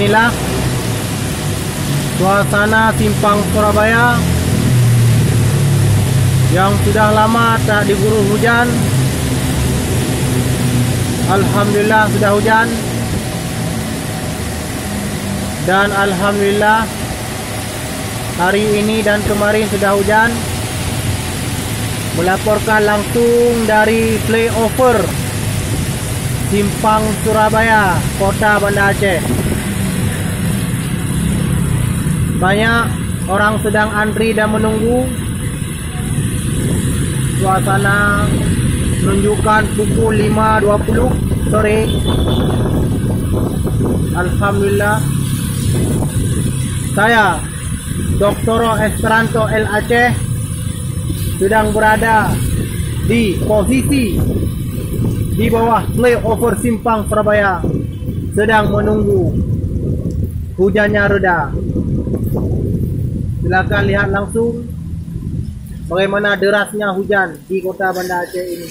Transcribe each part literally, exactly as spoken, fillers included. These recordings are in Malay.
inilah suasana Simpang Surabaya yang sudah lama tak diguyur hujan. Alhamdulillah sudah hujan, dan alhamdulillah hari ini dan kemarin sudah hujan. Melaporkan langsung dari flyover Simpang Surabaya, Kota Banda Aceh. Banyak orang sedang antri dan menunggu. Suasana menunjukkan pukul lima dua puluh sore. Alhamdulillah, saya Doktoro Esperanto L Aceh sedang berada di posisi di bawah flyover Simpang Surabaya, sedang menunggu hujannya reda. Silakan lihat langsung bagaimana derasnya hujan di Kota Banda Aceh ini.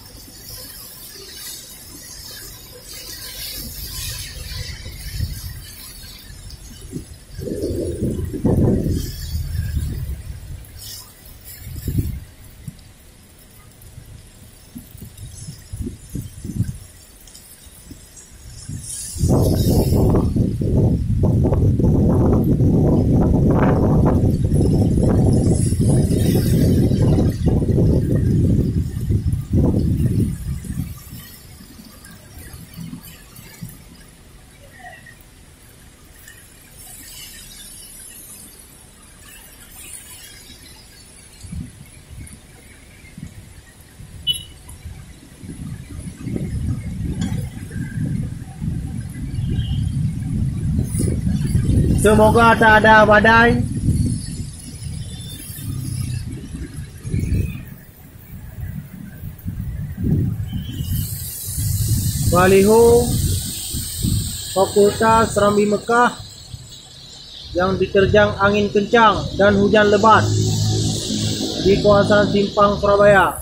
Semoga tak ada badai. Baliho Fakultas Serambi Mekah yang diterjang angin kencang dan hujan lebat di kawasan Simpang Surabaya.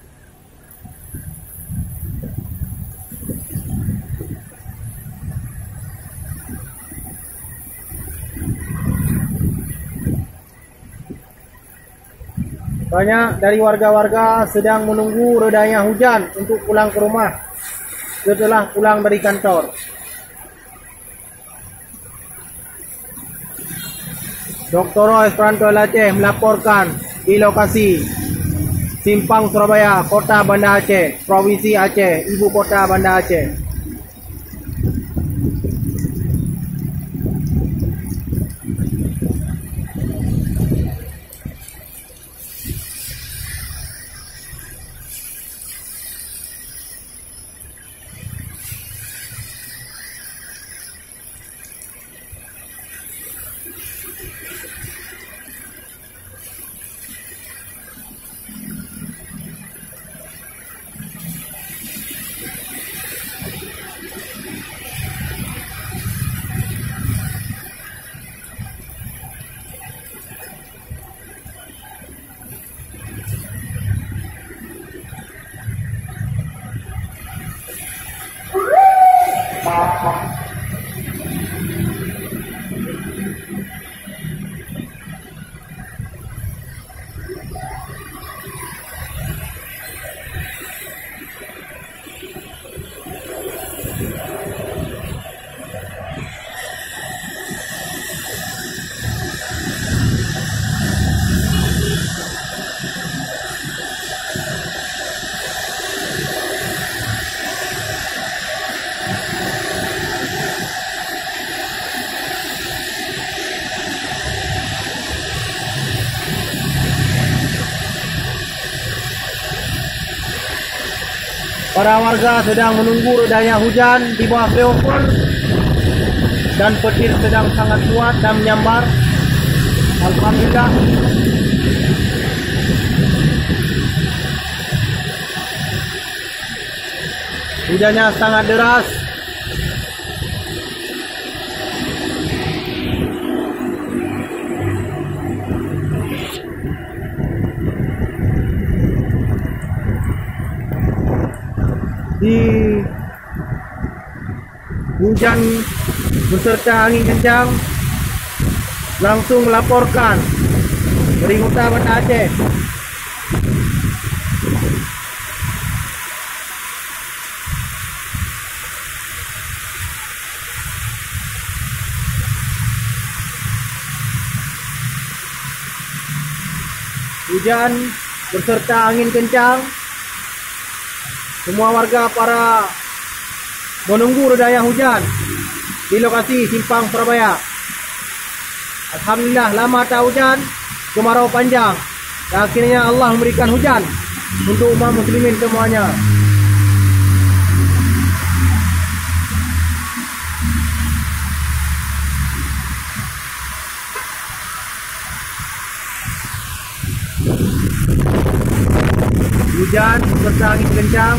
Banyak dari warga-warga sedang menunggu redanya hujan untuk pulang ke rumah setelah pulang dari kantor. Doktoro Esperanto L Aceh melaporkan di lokasi Simpang Surabaya, Kota Banda Aceh, Provinsi Aceh, Ibu Kota Banda Aceh. Para warga sedang menunggu redanya hujan di bawah flyover, dan petir sedang sangat kuat dan menyambar. Alhamdulillah. Hujannya sangat deras. Di hujan beserta angin kencang langsung melaporkan dari Kota Banda Aceh. Hujan beserta angin kencang. Semua warga para menunggu redanya hujan di lokasi Simpang Surabaya. Alhamdulillah, lama tak hujan, kemarau panjang, dan akhirnya Allah memberikan hujan untuk umat muslimin semuanya. Hujan serta angin kencang.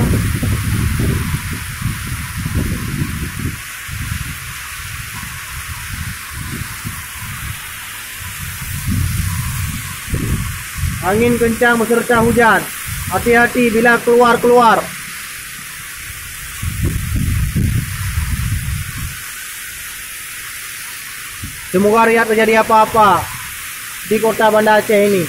Angin kencang beserta hujan. Hati-hati bila keluar-keluar. Semoga tidak terjadi apa-apa di Kota Banda Aceh ini.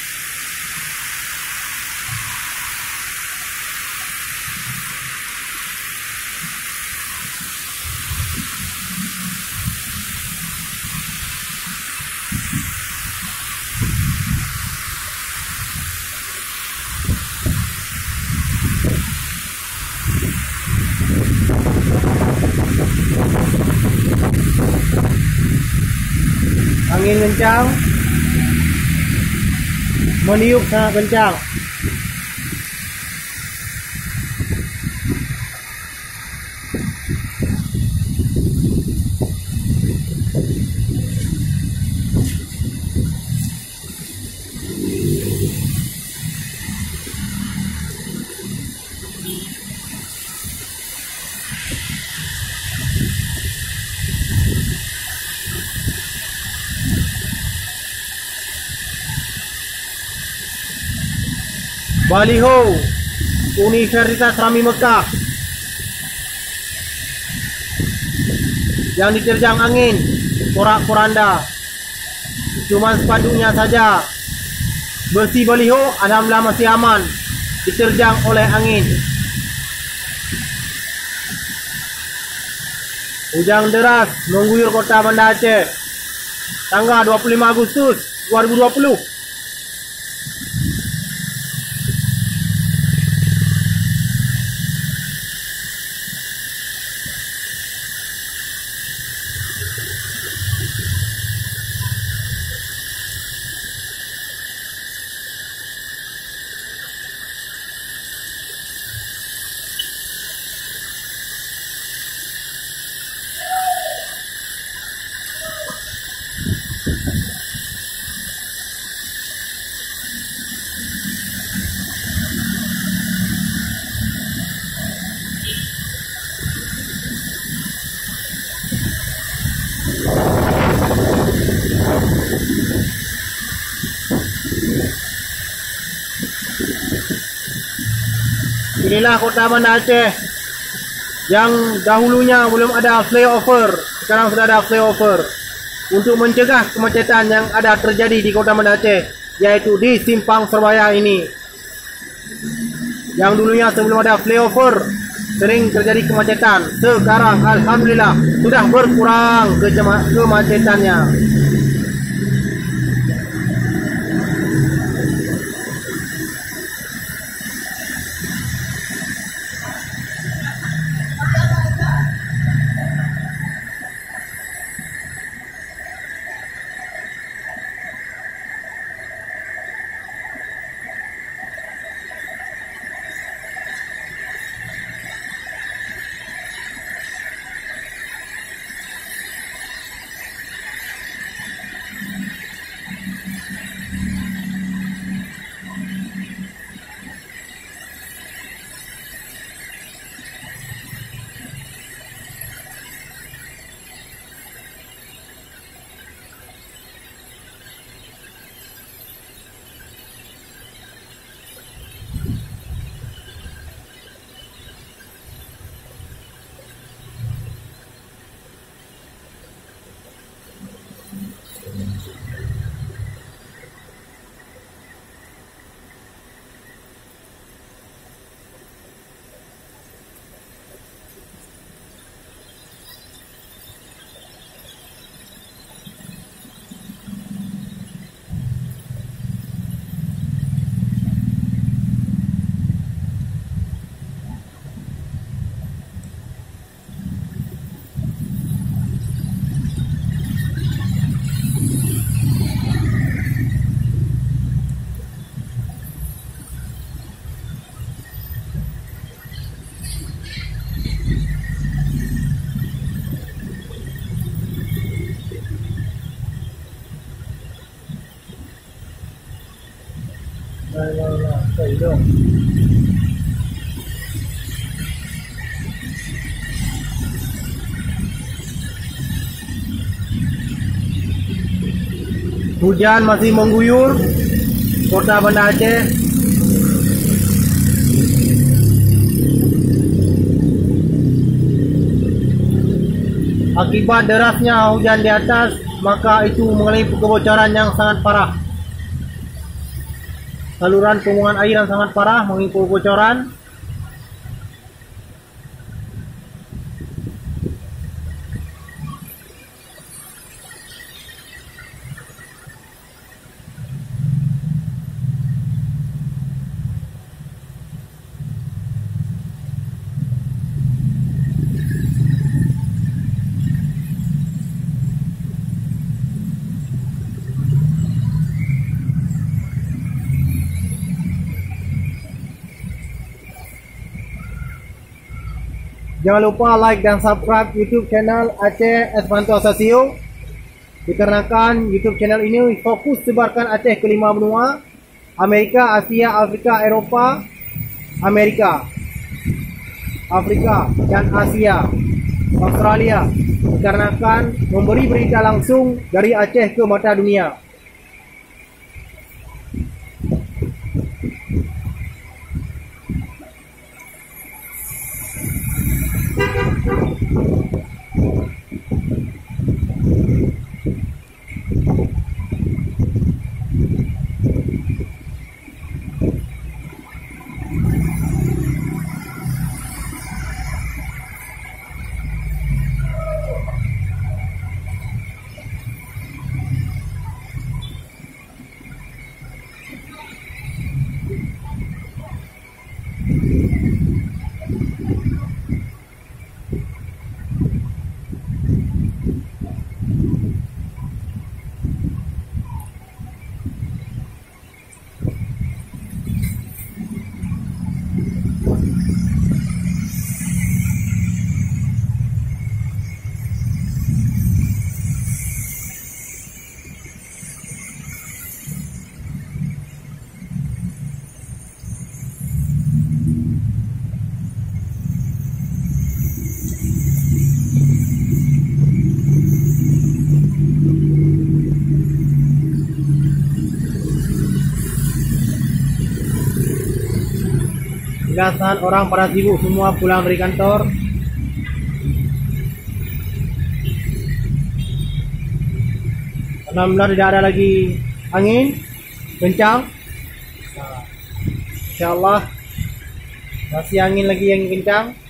Angin kencang, meniup sangat kencang. Baliho Universitas Rami Mekah yang diterjang angin porak-poranda, cuma sepanduknya saja bersih. Baliho alhamdulillah masih aman diterjang oleh angin. Hujan deras mengguyur Kota Banda Aceh tanggal dua puluh lima Agustus dua ribu dua puluh. Inilah Kota Banda Aceh yang dahulunya belum ada flyover, sekarang sudah ada flyover untuk mencegah kemacetan yang ada terjadi di Kota Banda Aceh, yaitu di Simpang Surabaya ini. Yang dulunya sebelum ada flyover sering terjadi kemacetan, sekarang alhamdulillah sudah berkurang kemacetannya. Lah, lah, lah. Sorry, dong. Hujan masih mengguyur kota Banda Aceh. Akibat derasnya hujan di atas, maka itu mengalami kebocoran yang sangat parah. Saluran pembuangan air yang sangat parah mengalami kebocoran. Jangan lupa like dan subscribe YouTube channel Aceh Espanto Asasio. Dikarenakan YouTube channel ini fokus sebarkan Aceh ke lima benua: Amerika, Asia, Afrika, Eropa, Amerika, Afrika dan Asia, Australia. Dikarenakan memberi berita langsung dari Aceh ke mata dunia. Belasan orang para sibuk semua pulang dari kantor. Alhamdulillah tidak ada lagi angin kencang. Nah, InsyaAllah masih angin lagi yang kencang.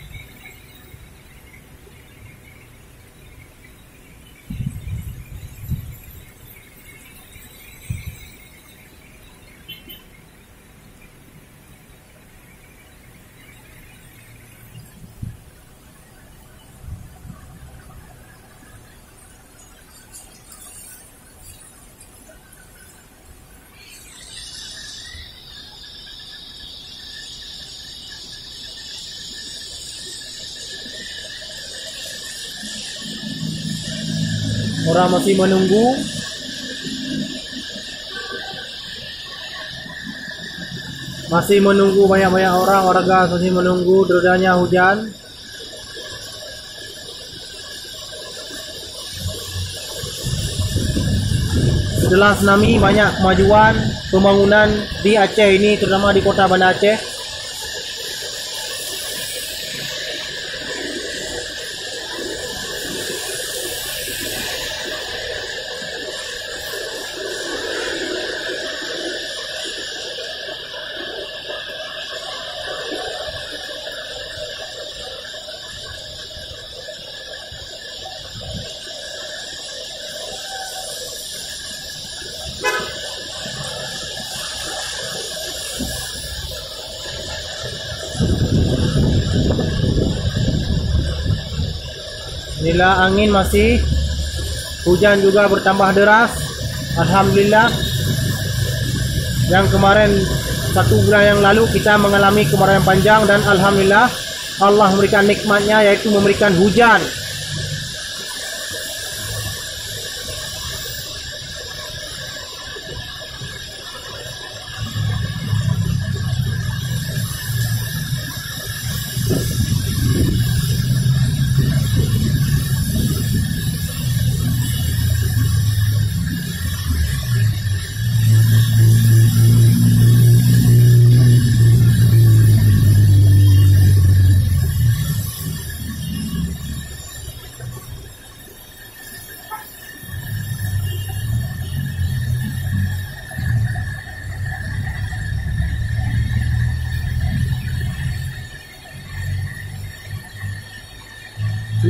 Orang masih menunggu. Masih menunggu banyak-banyak orang, warga masih menunggu deradanya hujan. Setelah tsunami, banyak kemajuan pembangunan di Aceh ini, terutama di kota Banda Aceh. Inilah angin masih, hujan juga bertambah deras. Alhamdulillah, yang kemarin satu bulan yang lalu kita mengalami kemarau yang panjang, dan Alhamdulillah Allah memberikan nikmatnya, yaitu memberikan hujan.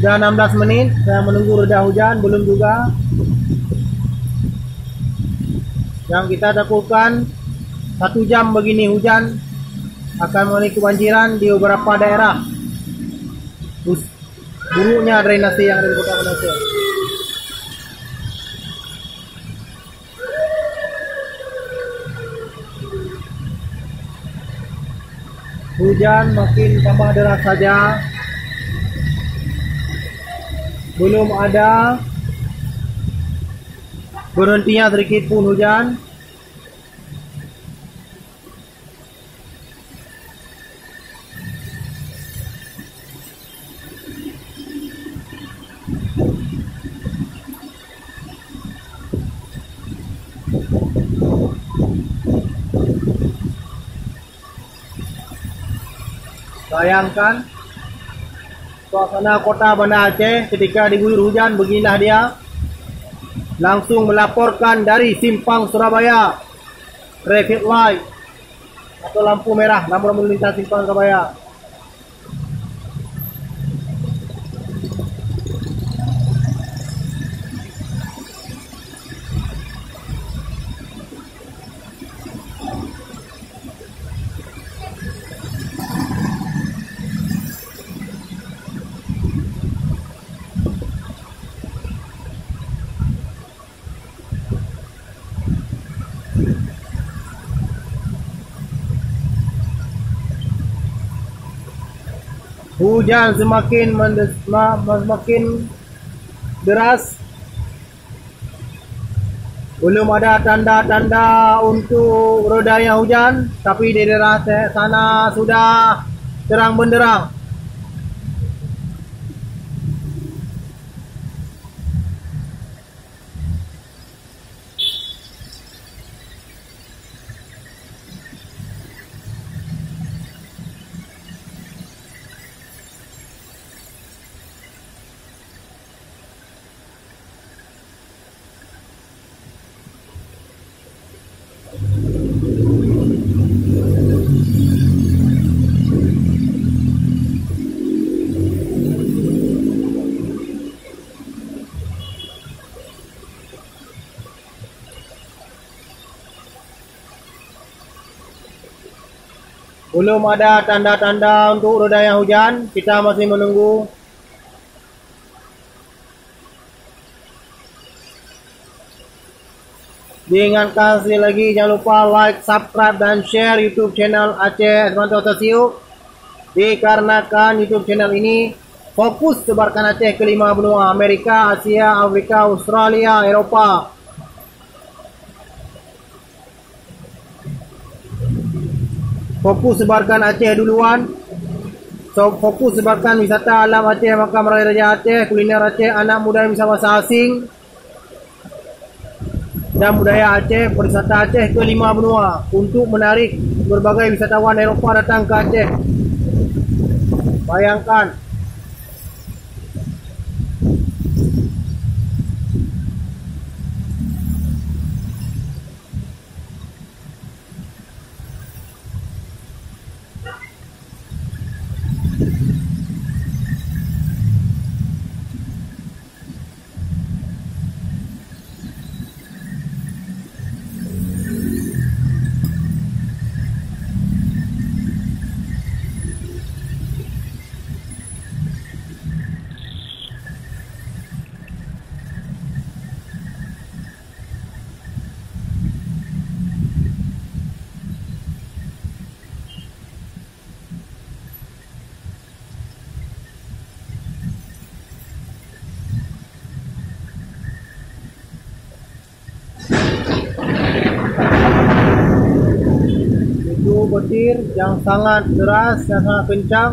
Sudah enam belas menit saya menunggu reda hujan, belum juga. Yang kita takutkan satu jam begini hujan akan mengalami kebanjiran di beberapa daerah. Buruknya drainase yang ada di Kota Manasih. Hujan makin tambah deras saja. Belum ada berhentinya sedikit pun hujan. Bayangkan suasana kota Banda Aceh ketika diguyur hujan, beginilah dia. Langsung melaporkan dari Simpang Surabaya, traffic light atau lampu merah, lampu lalu lintas Simpang Surabaya. Hujan semakin mendes, ma, semakin deras. Belum ada tanda-tanda untuk redanya hujan, tapi di daerah sana sudah terang benderang. Belum ada tanda-tanda untuk redanya hujan, kita masih menunggu. Diingatkan sekali lagi, jangan lupa like, subscribe, dan share YouTube channel Aceh Advanto Tasiu. Dikarenakan YouTube channel ini fokus sebarkan Aceh ke lima benua, Amerika, Asia, Afrika, Australia, Eropa. Fokus sebarkan Aceh duluan. So, fokus sebarkan wisata alam Aceh, makam raya Raja Aceh, kuliner Aceh, anak muda yang bisa bahasa asing, dan budaya Aceh, perwisata Aceh ke lima benua untuk menarik berbagai wisatawan Eropa datang ke Aceh. Bayangkan. Petir yang sangat deras, yang sangat kencang.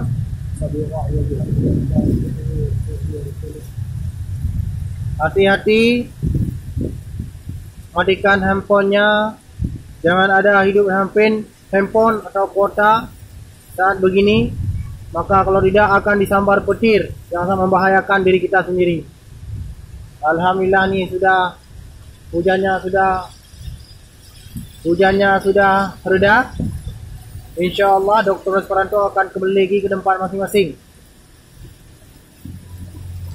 Hati-hati, matikan handphonenya. Jangan ada hidup handphone, handphone atau kuota saat begini, maka kalau tidak akan disambar petir yang sangat membahayakan diri kita sendiri. Alhamdulillah nih sudah hujannya sudah hujannya sudah reda. InsyaAllah Doktor Esperanto akan kembali lagi ke tempat masing-masing.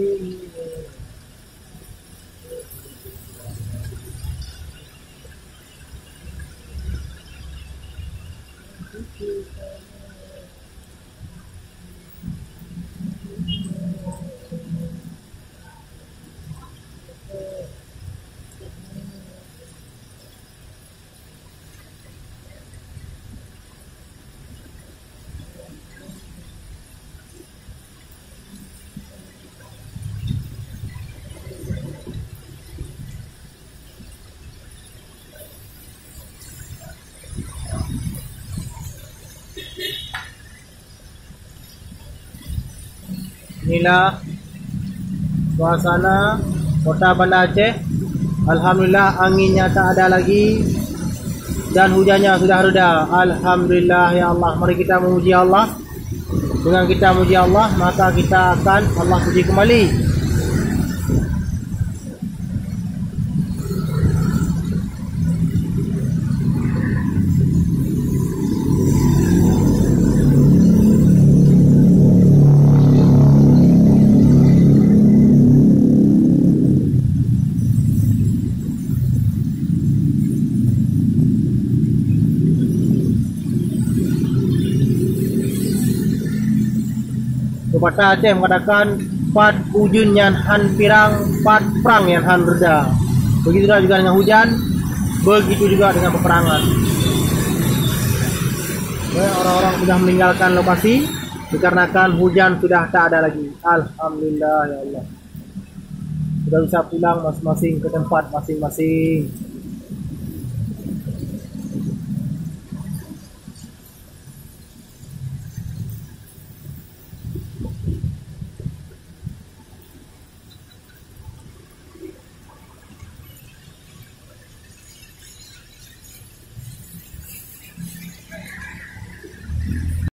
Inilah suasana kota Banda Aceh. Alhamdulillah anginnya tak ada lagi dan hujannya sudah reda. Alhamdulillah ya Allah. Mari kita memuji Allah. Dengan kita memuji Allah, maka kita akan Allah puji kembali. Pepatah Aceh mengatakan pat ujun yang han pirang, pat perang yang han reda. Begitulah juga dengan hujan, begitu juga dengan peperangan. Orang-orang sudah meninggalkan lokasi dikarenakan hujan sudah tak ada lagi. Alhamdulillah ya Allah. Sudah bisa pulang masing-masing ke tempat masing-masing.